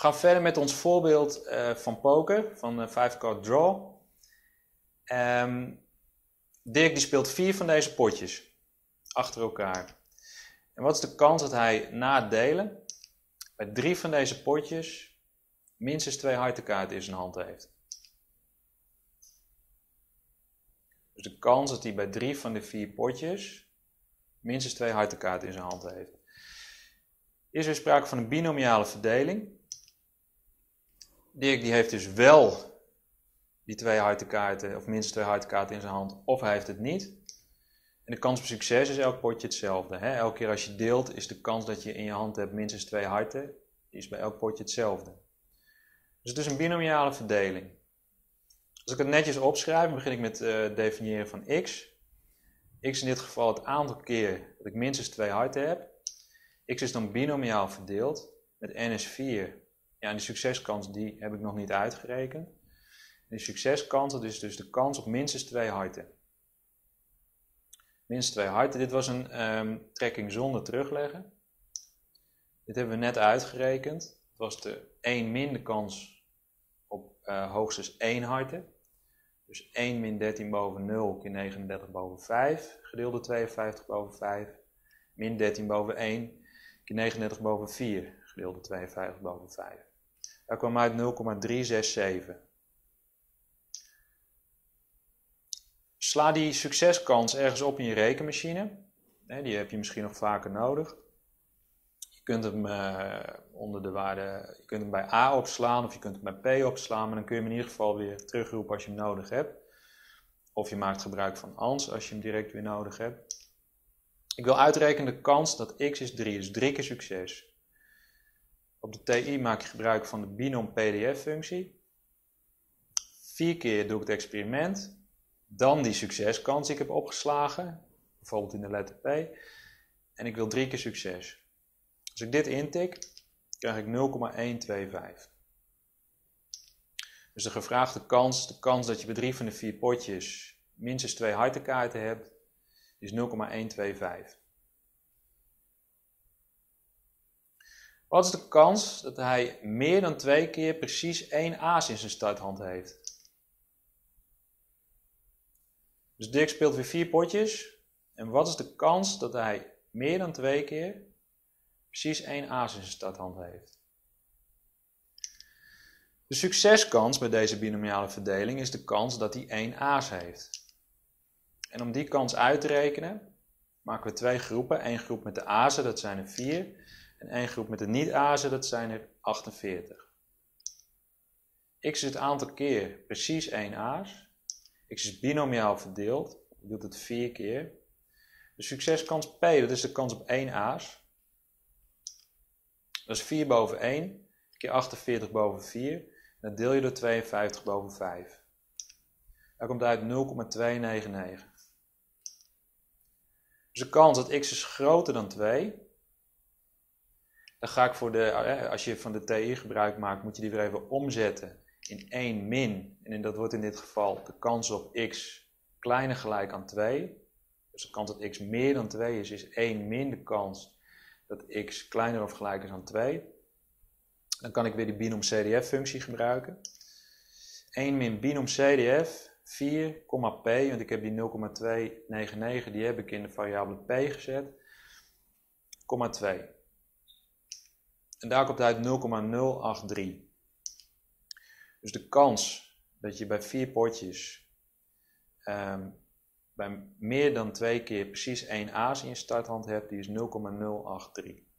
gaan verder met ons voorbeeld van poker, van 5-card draw. Dirk die speelt 4 van deze potjes achter elkaar. En wat is de kans dat hij na het delen bij 3 van deze potjes minstens 2 hartenkaarten in zijn hand heeft? Dus de kans dat hij bij 3 van de 4 potjes minstens 2 hartenkaarten in zijn hand heeft. Is er sprake van een binomiale verdeling. Dirk die heeft dus wel die 2 hartenkaarten, of minstens 2 hartenkaarten in zijn hand, of hij heeft het niet. En de kans op succes is elk potje hetzelfde. Hè? Elke keer als je deelt is de kans dat je in je hand hebt minstens 2 harten, is bij elk potje hetzelfde. Dus het is een binomiale verdeling. Als ik het netjes opschrijf, begin ik met het definiëren van x. X in dit geval het aantal keer dat ik minstens 2 harten heb. X is dan binomiaal verdeeld met n is 4. Ja, en die succeskans die heb ik nog niet uitgerekend. En die succeskans, dat is dus de kans op minstens 2 harten. Minstens 2 harten. Dit was een trekking zonder terugleggen. Dit hebben we net uitgerekend. Het was de 1 min de kans op hoogstens 1 harten. Dus 1 min 13 boven 0 keer 39 boven 5 gedeeld door 52 boven 5. Min 13 boven 1 keer 39 boven 4 gedeeld door 52 boven 5. Daar kwam uit 0,367. Sla die succeskans ergens op in je rekenmachine. Die heb je misschien nog vaker nodig. Je kunt hem onder de waarde, je kunt hem bij A opslaan of je kunt hem bij P opslaan, maar dan kun je hem in ieder geval weer terugroepen als je hem nodig hebt. Of je maakt gebruik van ANS als je hem direct weer nodig hebt. Ik wil uitrekenen de kans dat x is 3, dus 3 keer succes. Op de TI maak je gebruik van de binom PDF-functie. 4 keer doe ik het experiment. Dan die succeskans die ik heb opgeslagen, bijvoorbeeld in de letter P. En ik wil 3 keer succes. Als ik dit intik, krijg ik 0,125. Dus de gevraagde kans, de kans dat je bij 3 van de 4 potjes minstens 2 hartenkaarten hebt, is 0,125. Wat is de kans dat hij meer dan 2 keer precies 1 aas in zijn starthand heeft? Dus Dirk speelt weer 4 potjes. En wat is de kans dat hij meer dan 2 keer precies 1 aas in zijn starthand heeft? De succeskans bij deze binomiale verdeling is de kans dat hij 1 aas heeft. En om die kans uit te rekenen, maken we 2 groepen. 1 groep met de azen, dat zijn er 4. En 1 groep met de niet-azen, dat zijn er 48. X is het aantal keer precies 1 aas. X is binomiaal verdeeld. Je doet het 4 keer. De succeskans P, dat is de kans op 1 aas. Dat is 4 boven 1 keer 48 boven 4. En dat deel je door 52 boven 5. Daar komt uit 0,299. Dus de kans dat x is groter dan 2. Dan ga ik voor als je van de TI gebruik maakt, moet je die weer even omzetten in 1 min. En dat wordt in dit geval de kans op x kleiner gelijk aan 2. Dus de kans dat x meer dan 2 is 1 min de kans dat x kleiner of gelijk is aan 2. Dan kan ik weer die binom CDF functie gebruiken. 1 min binom CDF 4, p, want ik heb die 0,299, die heb ik in de variabele p gezet, 2. En daar komt uit 0,083. Dus de kans dat je bij 4 potjes bij meer dan 2 keer precies 1 aas in je starthand hebt, die is 0,083.